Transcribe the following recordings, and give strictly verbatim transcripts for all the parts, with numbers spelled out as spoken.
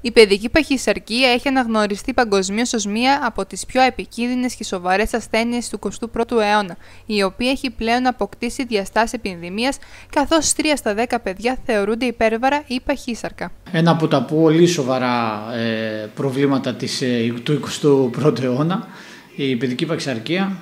Η παιδική παχυσαρκία έχει αναγνωριστεί παγκοσμίως ως μία από τις πιο επικίνδυνες και σοβαρές ασθένειες του εικοστού πρώτου αιώνα, η οποία έχει πλέον αποκτήσει διαστάσεις επιδημίας, καθώς τρία στα δέκα παιδιά θεωρούνται υπέρβαρα ή παχύσαρκα. Ένα από τα πολύ σοβαρά ε, προβλήματα της, ε, του εικοστού πρώτου αιώνα, η παιδική παχυσαρκία.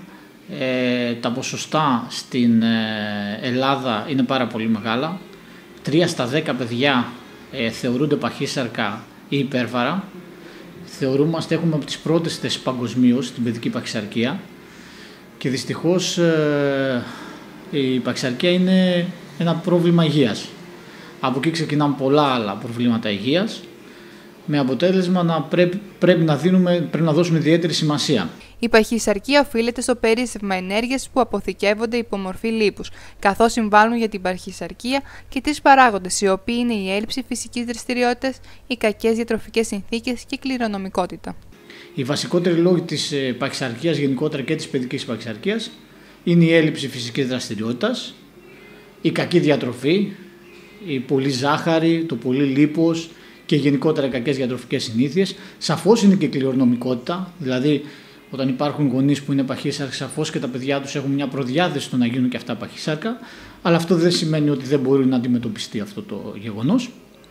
Ε, τα ποσοστά στην ε, Ελλάδα είναι πάρα πολύ μεγάλα. τρία στα δέκα παιδιά ε, θεωρούνται παχύσαρκα ή υπέρβαρα. Θεωρούμαστε, έχουμε από τις πρώτες θέσεις παγκοσμίως την παιδική παχυσαρκία και δυστυχώς ε, η παχυσαρκία είναι ένα πρόβλημα υγείας. Από εκεί ξεκινάνε πολλά άλλα προβλήματα υγείας, με αποτέλεσμα να πρέπει, πρέπει, να δίνουμε, πρέπει να δώσουμε ιδιαίτερη σημασία. Η παχυσαρκία οφείλεται στο περίσσευμα ενέργειας που αποθηκεύονται υπό μορφή λίπους, καθώς συμβάλλουν για την παχυσαρκία και τρεις παράγοντες, οι οποίοι είναι η έλλειψη φυσικής δραστηριότητας, οι κακές διατροφικές συνθήκες και η κληρονομικότητα. Οι βασικότεροι λόγοι της παχυσαρκίας γενικότερα και της παιδικής παχυσαρκίας είναι η έλλειψη φυσικής δραστηριότητας, η κακή διατροφή, η πολύ ζάχαρη, το πολύ λίπος και γενικότερα οι κακές διατροφικές συνήθειες. Σαφώς είναι και η κληρονομικότητα, δηλαδή όταν υπάρχουν γονείς που είναι παχύσαρκοι, σαφώς και τα παιδιά τους έχουν μια προδιάθεση στο να γίνουν και αυτά παχύσαρκα, αλλά αυτό δεν σημαίνει ότι δεν μπορεί να αντιμετωπιστεί αυτό το γεγονός.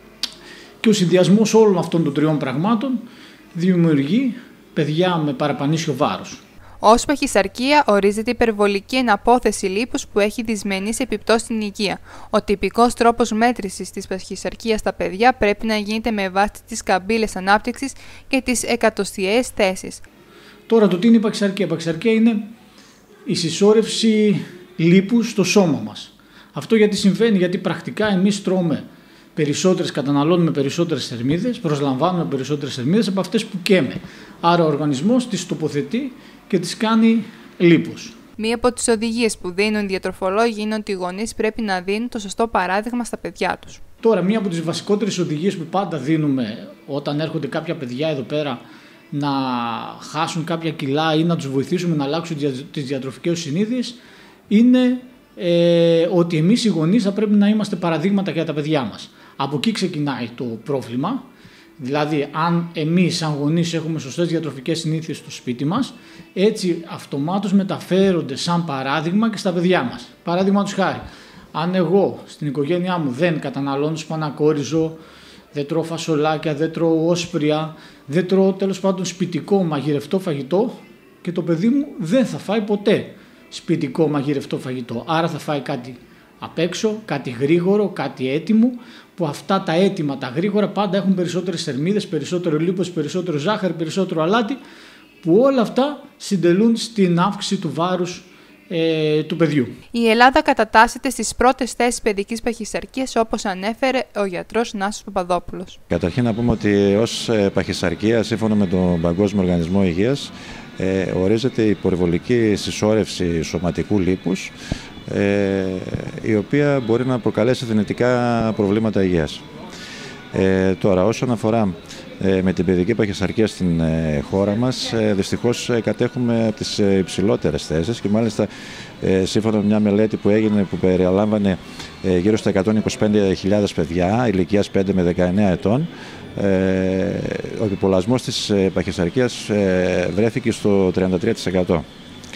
Και ο συνδυασμός όλων αυτών των τριών πραγμάτων δημιουργεί παιδιά με παραπανήσιο βάρος. Ως παχυσαρκία ορίζεται η υπερβολική εναπόθεση λίπους που έχει δυσμενείς επιπτώσεις στην υγεία. Ο τυπικός τρόπος μέτρησης της παχυσαρκίας στα παιδιά πρέπει να γίνεται με βάση τις καμπύλες ανάπτυξης και τις εκατοστιαίες θέσεις. Τώρα, το τι είναι η παχυσαρκία. Η παχυσαρκία είναι η συσσόρευση λίπους στο σώμα μας. Αυτό γιατί συμβαίνει, γιατί πρακτικά εμείς τρώμε περισσότερες, καταναλώνουμε περισσότερες θερμίδες, προσλαμβάνουμε περισσότερες θερμίδες από αυτές που καίμε. Άρα ο οργανισμός τις τοποθετεί και τις κάνει λίπος. Μία από τις οδηγίες που δίνουν οι διατροφολόγοι είναι ότι οι γονείς πρέπει να δίνουν το σωστό παράδειγμα στα παιδιά τους. Τώρα, μία από τις βασικότερες οδηγίες που πάντα δίνουμε όταν έρχονται κάποια παιδιά εδώ πέρα να χάσουν κάποια κιλά ή να τους βοηθήσουμε να αλλάξουν τις διατροφικές συνήθειες είναι ε, ότι εμείς οι γονείς θα πρέπει να είμαστε παραδείγματα για τα παιδιά μας. Από εκεί ξεκινάει το πρόβλημα. Δηλαδή, αν εμείς σαν γονείς έχουμε σωστές διατροφικές συνήθειες στο σπίτι μας, έτσι αυτομάτως μεταφέρονται σαν παράδειγμα και στα παιδιά μας. Παράδειγμα τους χάρη, αν εγώ στην οικογένειά μου δεν καταναλώνω σπανακόριζο, δεν τρώω φασολάκια, δεν τρώω όσπρια, δεν τρώω τέλος πάντων σπιτικό μαγειρευτό φαγητό, και το παιδί μου δεν θα φάει ποτέ σπιτικό μαγειρευτό φαγητό. Άρα θα φάει κάτι απ' έξω, κάτι γρήγορο, κάτι έτοιμο, που αυτά τα έτοιμα, τα γρήγορα πάντα έχουν περισσότερες θερμίδες, περισσότερο λίπος, περισσότερο ζάχαρη, περισσότερο αλάτι, που όλα αυτά συντελούν στην αύξηση του βάρους ε, του παιδιού. Η Ελλάδα κατατάσσεται στις πρώτες θέσεις παιδικής παχυσαρκίας, όπως ανέφερε ο γιατρός Νάσος Παπαδόπουλος. Καταρχήν να πούμε ότι ως παχυσαρκία, σύμφωνα με τον Παγκόσμιο Οργανισμό Υγείας, ε, ορίζεται η υπερβολική συσσόρευση σωματικού λίπους, ε, η οποία μπορεί να προκαλέσει δυνητικά προβλήματα υγείας. Ε, τώρα, όσον αφορά ε, με την παιδική παχυσαρκία στην ε, χώρα μας, ε, δυστυχώς ε, κατέχουμε από τις ε, υψηλότερες θέσεις, και μάλιστα ε, σύμφωνα με μια μελέτη που έγινε, που περιλάμβανε ε, γύρω στα εκατόν είκοσι πέντε χιλιάδες παιδιά ηλικίας πέντε με δεκαεννέα ετών, ε, ο επιπολασμός της ε, παχυσαρκίας ε, βρέθηκε στο τριάντα τρία τοις εκατό.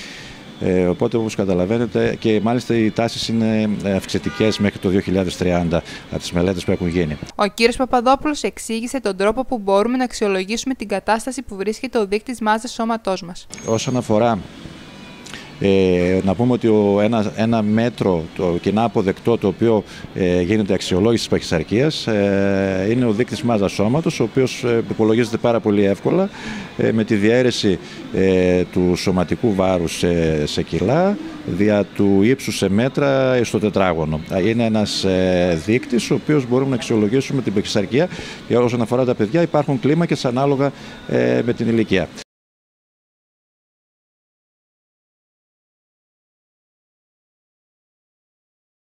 Ε, οπότε, όπως καταλαβαίνετε, και μάλιστα οι τάσεις είναι αυξητικές μέχρι το δύο χιλιάδες τριάντα από τις μελέτες που έχουν γίνει. Ο κύριος Παπαδόπουλος εξήγησε τον τρόπο που μπορούμε να αξιολογήσουμε την κατάσταση που βρίσκεται ο δείκτης μάζας σώματός μας. Όσον αφορά, ε, να πούμε ότι ο, ένα, ένα μέτρο, το κοινά αποδεκτό, το οποίο ε, γίνεται αξιολόγηση της παχυσαρκίας, ε, είναι ο δείκτης μάζας σώματος, ο οποίος ε, υπολογίζεται πάρα πολύ εύκολα ε, με τη διαίρεση ε, του σωματικού βάρους σε, σε κιλά δια του ύψους σε μέτρα στο τετράγωνο. Είναι ένας ε, δείκτης ο οποίος μπορούμε να αξιολογήσουμε την παχυσαρκία, και όσον αφορά τα παιδιά υπάρχουν κλίμακες ανάλογα ε, με την ηλικία.